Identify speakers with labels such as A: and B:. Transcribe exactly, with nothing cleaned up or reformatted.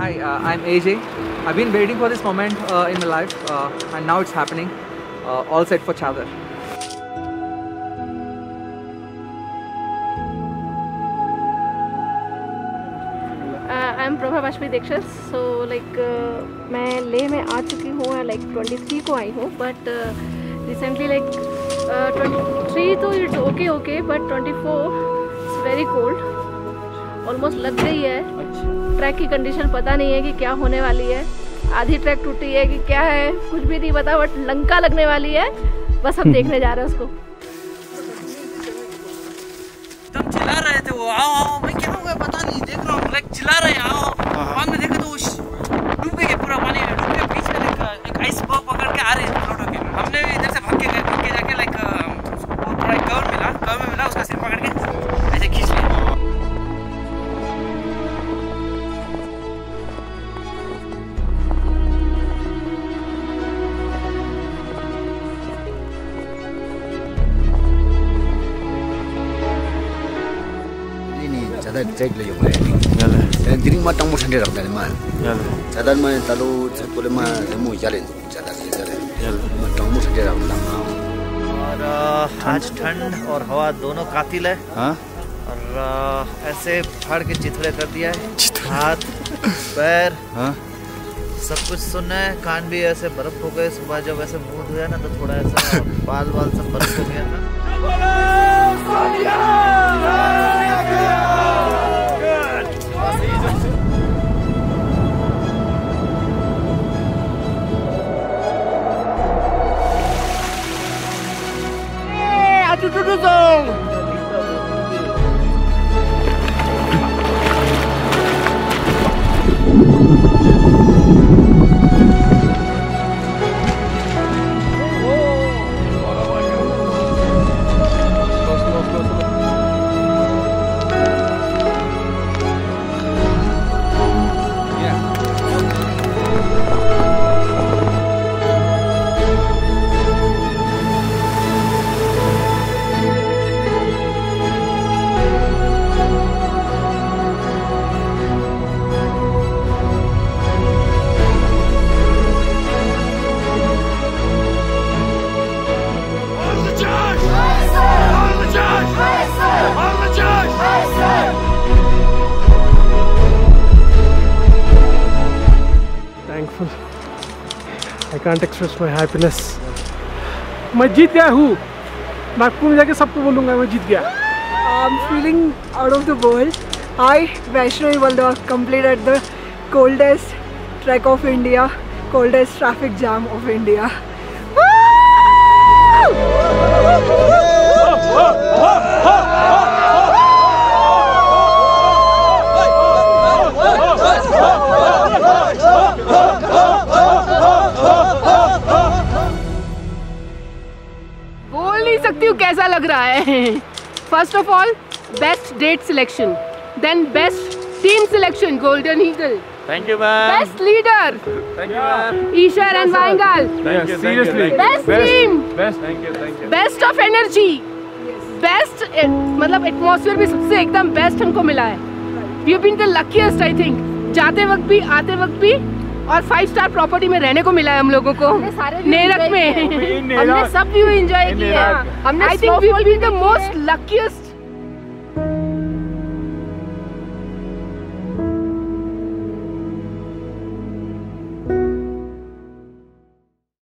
A: Hi, uh, I'm A J. I've been waiting for this moment uh, in my life, uh, and now it's happening. Uh, all set for Chadar.
B: I'm Prabha Bashmi Dikshit. So like uh, मैं ले में आ चुकी हूँ, like twenty-three को आई हूँ, but uh, recently like uh, twenty-three तो it's okay okay, but twenty-four it's very cold. Almost लग गई है. ट्रैक की कंडीशन पता नहीं है कि क्या होने वाली है. आधी ट्रैक टूटी है कि क्या है, कुछ भी नहीं पता, बट लंका लगने वाली है. बस हम देखने जा रहे हैं उसको.
C: तुम चिल्ला रहे थे वो आओ आओ, मैं क्या हुआ पता नहीं, देख रहा हूँ लाइक चिल्ला रहे आओ. बाद में देखा तो वो डूब गए पूरा पानी में, डूब गए. बीच में एक आइस बॉल पकड़ के आ रहे हैं फ्लोट होके. हमने भी इधर से भाग के गए, भाग के जाके लाइक पूरा कवर मिला, कवर में मिला, उसका सिर पकड़ के ऐसे खींच लिया.
D: Chadar trek le yung ay. Yala. Diri ma tang mo sande rak dal ma. Yala. Chadar ma talu chakule ma mo jalen chadar jalen. Yala. Ma tang mo sande rak dal ma.
C: और आज ठंड और हवा दोनों कातिल है. हाँ. और ऐसे फाड़ के चिथड़े कर दिया है. हाथ पैर हाँ सब कुछ सुनना है. कान भी ऐसे बर्फ हो गए. सुबह जब ऐसे मुंह धोया ना तो थोड़ा ऐसा बाल बाल सब बर्फ हो गया था.
E: Thankful. I can't express my happiness. मैं जीत गया हूँ. नागपुर में जाके सबको बोलूँगा मैं जीत गया.
F: I'm feeling out of the world. I, Vaishnavi Balda, completed the coldest trek of India, coldest traffic jam of India.
B: बोल नहीं सकती हूँ कैसा लग रहा है. First of all best date selection, then best team selection golden eagle.
C: Thank you ma'am.
B: Best leader.
C: Thank you ma'am.
B: Ishar and Vaingal.
C: Thank you. Seriously.
B: Best team.
C: Best. Thank you. Thank you.
B: Best of energy. Best मतलब atmosphere भी सबसे एकदम best हमको मिला है. We have been the luckiest I think. जाते वक्त भी आते वक्त भी और फाइव स्टार प्रॉपर्टी में रहने को मिला है हम लोगों को. नेरक में हमने सब व्यू एंजॉय किए. हमने I think we will be the most luckiest